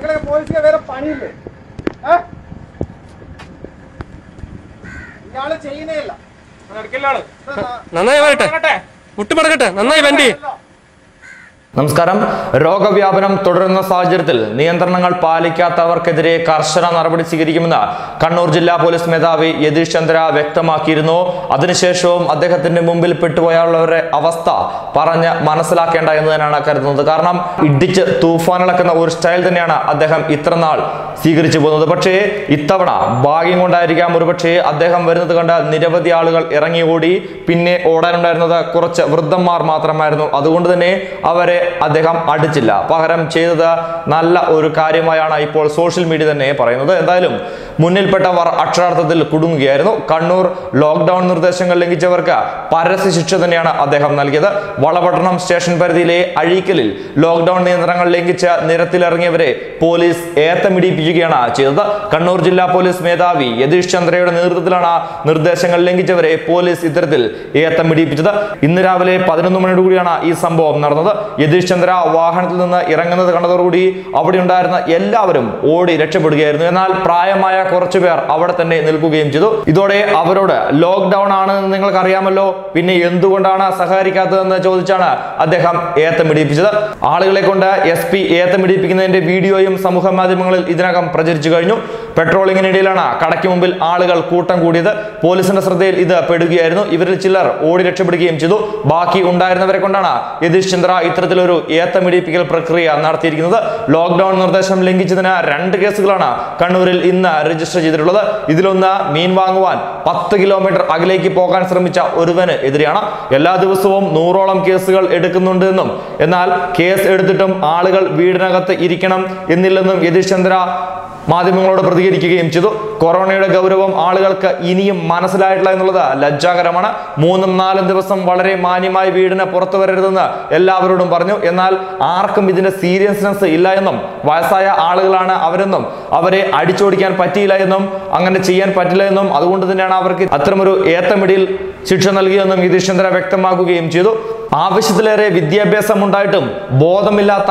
പോലീസിന് വേറെ പണിയില്ലേ? ഇയാള് ചെയ്യുന്നേയില്ല. നന്നായി വരട്ടെ, മുട്ടുമടക്കട്ടെ, നന്നായി വണ്ടി. നമസ്കാരം. രോഗവ്യാപനം തുടരുന്ന സാഹചര്യത്തിൽ നിയന്ത്രണങ്ങൾ പാലിക്കാത്തവർക്കെതിരെ കർശന നടപടി സ്വീകരിക്കുമെന്ന് കണ്ണൂർ ജില്ലാ പോലീസ് മേധാവി യതീഷ് ചന്ദ്ര വ്യക്തമാക്കിയിരുന്നു. അതിനുശേഷവും അദ്ദേഹത്തിന്റെ മുമ്പിൽ പെട്ടുപോയുള്ളവരുടെ അവസ്ഥ പറഞ്ഞ് മനസ്സിലാക്കേണ്ട എന്ന് തന്നെയാണ് കരുതുന്നത്. കാരണം ഇടിച്ച് തൂഫാനിളക്കുന്ന ഒരു സ്റ്റൈൽ തന്നെയാണ് അദ്ദേഹം ഇത്രനാൾ സ്വീകരിച്ചു പോകുന്നത്. പക്ഷേ ഇത്തവണ ഭാഗ്യം കൊണ്ടായിരിക്കാം ഒരുപക്ഷെ അദ്ദേഹം വരുന്നത് കണ്ട് നിരവധി ആളുകൾ ഇറങ്ങി ഓടി. പിന്നെ ഓടാനുണ്ടായിരുന്നത് കുറച്ച് വൃദ്ധന്മാർ മാത്രമായിരുന്നു. അതുകൊണ്ട് തന്നെ അവരെ അദ്ദേഹം അടിച്ചില്ല. പകരം ചെയ്തത് നല്ല ഒരു കാര്യമായാണ് ഇപ്പോൾ സോഷ്യൽ മീഡിയ തന്നെ പറയുന്നത്. എന്തായാലും മുന്നിൽപ്പെട്ടവർ അക്ഷരാർത്ഥത്തിൽ കുടുങ്ങുകയായിരുന്നു. കണ്ണൂർ ലോക്ക്ഡൌൺ നിർദ്ദേശങ്ങൾ ലംഘിച്ചവർക്ക് പരസ്യ ശിക്ഷ തന്നെയാണ് അദ്ദേഹം നൽകിയത്. വളപട്ടണം സ്റ്റേഷൻ പരിധിയിലെ അഴീക്കലിൽ ലോക്ക്ഡൌൺ നിയന്ത്രണങ്ങൾ ലംഘിച്ച് നിരത്തിലിറങ്ങിയവരെ പോലീസ് ഏത്തമിടിപ്പിക്കുകയാണ് ചെയ്തത്. കണ്ണൂർ ജില്ലാ പോലീസ് മേധാവി യതീഷ് ചന്ദ്രയുടെ നേതൃത്വത്തിലാണ് നിർദ്ദേശങ്ങൾ ലംഘിച്ചവരെ പോലീസ് ഇത്തരത്തിൽ ഏത്തമിടിപ്പിച്ചത്. ഇന്ന് രാവിലെ 11 മണിയോടുകൂടിയാണ് ഈ സംഭവം നടന്നത്. യതീഷ് ചന്ദ്ര വാഹനത്തിൽ നിന്ന് ഇറങ്ങുന്നത് കണ്ടതോടുകൂടി അവിടെ ഉണ്ടായിരുന്ന എല്ലാവരും ഓടി രക്ഷപ്പെടുകയായിരുന്നു. എന്നാൽ പ്രായമായ കുറച്ചുപേർ അവിടെ തന്നെ നിൽക്കുകയും ചെയ്തു. ഇതോടെ അവരോട് ലോക്ക്ഡൌൺ ആണ് നിങ്ങൾക്ക് അറിയാമല്ലോ, പിന്നെ എന്തുകൊണ്ടാണ് സഹകരിക്കാത്തതെന്ന് ചോദിച്ചാണ് അദ്ദേഹം ഏത്തമിടിപ്പിച്ചത്. ആളുകളെ കൊണ്ട് SP ഏത്തമിടിപ്പിക്കുന്നതിന്റെ വീഡിയോയും സമൂഹ മാധ്യമങ്ങളിൽ ഇതിനകം പ്രചരിച്ചു കഴിഞ്ഞു. പെട്രോളിങ്ങിനിടയിലാണ് കടയ്ക്ക് മുമ്പിൽ ആളുകൾ കൂട്ടം കൂടിയത്. പോലീസിന്റെ ശ്രദ്ധയിൽ ഇത് പെടുകയായിരുന്നു. ഇവരിൽ ചിലർ ഓടി രക്ഷപ്പെടുകയും ചെയ്തു. ബാക്കി ഉണ്ടായിരുന്നവരെ കൊണ്ടാണ് യതീഷ് ചന്ദ്ര ഇത്തരത്തിലൊരു ഏത്തമിടിപ്പിക്കൽ പ്രക്രിയ നടത്തിയിരിക്കുന്നത്. ലോക്ക്ഡൌൺ നിർദ്ദേശം ലംഘിച്ചതിന് 2 കേസുകളാണ് കണ്ണൂരിൽ ഇന്ന് രജിസ്റ്റർ ചെയ്തിട്ടുള്ളത്. ഇതിലൊന്ന് മീൻ വാങ്ങുവാൻ 10 കിലോമീറ്റർ അകലേക്ക് പോകാൻ ശ്രമിച്ച ഒരുവന് എതിരെയാണ്. എല്ലാ ദിവസവും 100ഓളം കേസുകൾ എടുക്കുന്നുണ്ട് എന്നും എന്നാൽ കേസ് എടുത്തിട്ടും ആളുകൾ വീടിനകത്ത് ഇരിക്കണം എന്നില്ലെന്നും യതീഷ് ചന്ദ്ര മാധ്യമങ്ങളോട് പ്രതികരിക്കുകയും ചെയ്തു. കൊറോണയുടെ ഗൗരവം ആളുകൾക്ക് ഇനിയും മനസ്സിലായിട്ടില്ല എന്നുള്ളത് ലജ്ജാകരമാണ്. 3-4 ദിവസം വളരെ മാന്യമായി വീടിന് പുറത്തു വരരുതെന്ന് എല്ലാവരോടും പറഞ്ഞു. എന്നാൽ ആർക്കും ഇതിന്റെ സീരിയസ്നെസ് ഇല്ല എന്നും വയസ്സായ ആളുകളാണ് അവരെന്നും അവരെ അടിച്ചോടിക്കാൻ പറ്റിയില്ല എന്നും അങ്ങനെ ചെയ്യാൻ പറ്റില്ല എന്നും അതുകൊണ്ട് തന്നെയാണ് അവർക്ക് അത്തരമൊരു ഏത്തമിടിയിൽ ശിക്ഷ നൽകിയെന്നും യതീഷ് ചന്ദ്ര വ്യക്തമാക്കുകയും ചെയ്തു. ആവശ്യത്തിലേറെ വിദ്യാഭ്യാസം ഉണ്ടായിട്ടും ബോധമില്ലാത്ത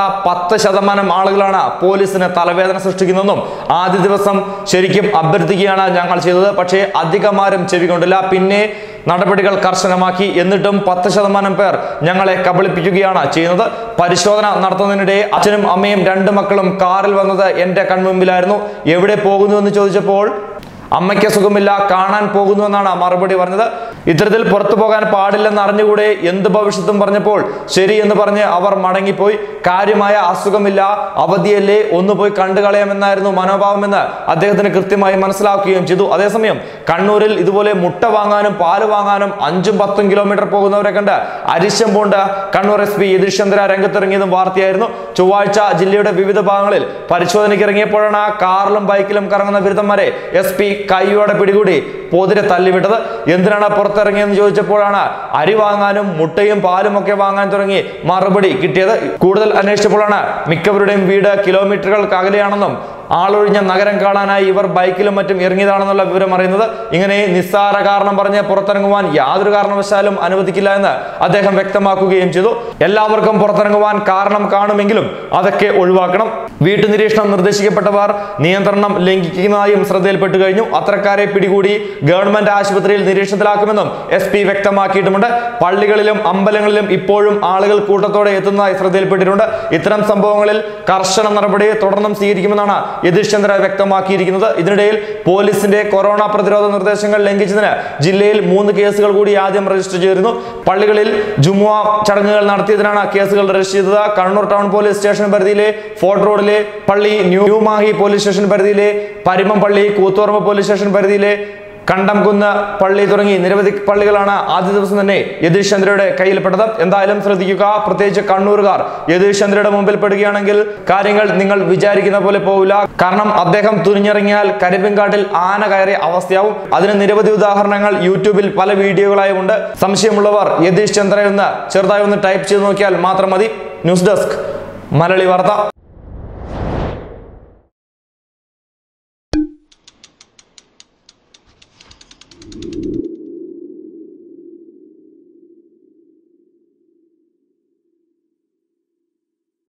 10% ആളുകളാണ് പോലീസിന് തലവേദന സൃഷ്ടിക്കുന്നതെന്നും ആദ്യ ദിവസം ശരിക്കും അഭ്യർത്ഥിക്കുകയാണ് ഞങ്ങൾ ചെയ്തത്. പക്ഷേ അധികമാരും ചെവി കൊണ്ടില്ല. പിന്നെ നടപടികൾ കർശനമാക്കി. എന്നിട്ടും 10% പേർ ഞങ്ങളെ കബളിപ്പിക്കുകയാണ് ചെയ്യുന്നത്. പരിശോധന നടത്തുന്നതിനിടെ അച്ഛനും അമ്മയും 2 മക്കളും കാറിൽ വന്നത് എന്റെ കൺമുമ്പിലായിരുന്നു. എവിടെ പോകുന്നു എന്ന് ചോദിച്ചപ്പോൾ അമ്മയ്ക്ക് സുഖമില്ല, കാണാൻ പോകുന്നു എന്നാണ് മറുപടി പറഞ്ഞത്. ഇത്തരത്തിൽ പുറത്തു പോകാൻ പാടില്ലെന്ന് അറിഞ്ഞുകൂടെ, എന്ത് ഭവിഷ്യത്തും പറഞ്ഞപ്പോൾ ശരി എന്ന് പറഞ്ഞ് അവർ മടങ്ങിപ്പോയി. കാര്യമായ അസുഖമില്ല, അവധിയല്ലേ, ഒന്ന് പോയി കണ്ടുകളയാമെന്നായിരുന്നു മനോഭാവമെന്ന് അദ്ദേഹത്തിന് കൃത്യമായി മനസ്സിലാക്കുകയും ചെയ്തു. അതേസമയം കണ്ണൂരിൽ ഇതുപോലെ മുട്ട വാങ്ങാനും പാല് വാങ്ങാനും 5-10 കിലോമീറ്റർ പോകുന്നവരെ കണ്ട് അരിശം പൂണ്ട് കണ്ണൂർ SP യതീഷ് ചന്ദ്ര രംഗത്തിറങ്ങിയതും വാർത്തയായിരുന്നു. ചൊവ്വാഴ്ച ജില്ലയുടെ വിവിധ ഭാഗങ്ങളിൽ പരിശോധനയ്ക്ക് ഇറങ്ങിയപ്പോഴാണ് കാറിലും ബൈക്കിലും കറങ്ങുന്ന ബിരുദന്മാരെ SP കൈയോടെ പിടികൂടി പോതിരെ തള്ളിവിട്ടത്. എന്തിനാണ് പുറത്തിറങ്ങിയെന്ന് ചോദിച്ചപ്പോഴാണ് അരി വാങ്ങാനും മുട്ടയും പാലും ഒക്കെ വാങ്ങാൻ തുടങ്ങി മറുപടി കിട്ടിയത്. കൂടുതൽ അന്വേഷിച്ചപ്പോഴാണ് മിക്കവരുടെയും വീട് കിലോമീറ്ററുകൾക്ക് അകലെയാണെന്നും ആളൊഴിഞ്ഞ നഗരം കാണാനായി ഇവർ ബൈക്കിലും മറ്റും ഇറങ്ങിയതാണെന്നുള്ള വിവരം അറിയുന്നത്. ഇങ്ങനെ നിസ്സാര കാരണം പറഞ്ഞ് പുറത്തിറങ്ങുവാൻ യാതൊരു കാരണവശാലും അനുവദിക്കില്ല എന്ന് അദ്ദേഹം വ്യക്തമാക്കുകയും ചെയ്തു. എല്ലാവർക്കും പുറത്തിറങ്ങുവാൻ കാരണം കാണുമെങ്കിലും അതൊക്കെ ഒഴിവാക്കണം. വീട്ടുനിരീക്ഷണം നിർദ്ദേശിക്കപ്പെട്ടവർ നിയന്ത്രണം ലംഘിക്കുന്നതായും ശ്രദ്ധയിൽപ്പെട്ടു കഴിഞ്ഞു. അത്തരക്കാരെ പിടികൂടി ഗവൺമെന്റ് ആശുപത്രിയിൽ നിരീക്ഷണത്തിലാക്കുമെന്നും SP വ്യക്തമാക്കിയിട്ടുമുണ്ട്. പള്ളികളിലും അമ്പലങ്ങളിലും ഇപ്പോഴും ആളുകൾ കൂട്ടത്തോടെ എത്തുന്നതായി ശ്രദ്ധയിൽപ്പെട്ടിട്ടുണ്ട്. ഇത്തരം സംഭവങ്ങളിൽ കർശന നടപടി തുടർന്നും സ്വീകരിക്കുമെന്നാണ് യതീഷ് ചന്ദ്ര വ്യക്തമാക്കിയിരിക്കുന്നത്. ഇതിനിടയിൽ പോലീസിന്റെ കൊറോണ പ്രതിരോധ നിർദ്ദേശങ്ങൾ ലംഘിച്ചതിന് ജില്ലയിൽ 3 കേസുകൾ കൂടി ആദ്യം രജിസ്റ്റർ ചെയ്തിരുന്നു. പള്ളികളിൽ ജുമുഅ ചടങ്ങുകൾ നടത്തിയതിനാണ് കേസുകൾ രജിസ്റ്റർ ചെയ്തത്. കണ്ണൂർ ടൗൺ പോലീസ് സ്റ്റേഷൻ പരിധിയിലെ ഫോർട്ട് റോഡിലെ പള്ളി, ന്യൂ മാഹി പോലീസ് സ്റ്റേഷൻ പരിധിയിലെ പരിമംപള്ളി, കൂത്തോർമ പോലീസ് സ്റ്റേഷൻ പരിധിയിലെ കണ്ടംകുന്ന് പള്ളി തുടങ്ങി നിരവധി പള്ളികളാണ് ആദ്യ ദിവസം തന്നെ യതീഷ് ചന്ദ്രയുടെ കയ്യിൽപ്പെട്ടത്. എന്തായാലും ശ്രദ്ധിക്കുക, പ്രത്യേകിച്ച് കണ്ണൂരുകാർ യതീഷ് ചന്ദ്രയുടെ മുമ്പിൽ പെടുകയാണെങ്കിൽ കാര്യങ്ങൾ നിങ്ങൾ വിചാരിക്കുന്ന പോലെ പോവില്ല. കാരണം അദ്ദേഹം തുനിഞ്ഞിറങ്ങിയാൽ കരിമ്പിൻകാട്ടിൽ ആന കയറിയ അവസ്ഥയാവും. അതിന് നിരവധി ഉദാഹരണങ്ങൾ യൂട്യൂബിൽ പല വീഡിയോകളായും ഉണ്ട്. സംശയമുള്ളവർ യതീഷ് ചന്ദ്ര എന്ന് ചെറുതായി ഒന്ന് ടൈപ്പ് ചെയ്ത് നോക്കിയാൽ മാത്രം മതി. ന്യൂസ് ഡെസ്ക് മലയാളി വാർത്ത.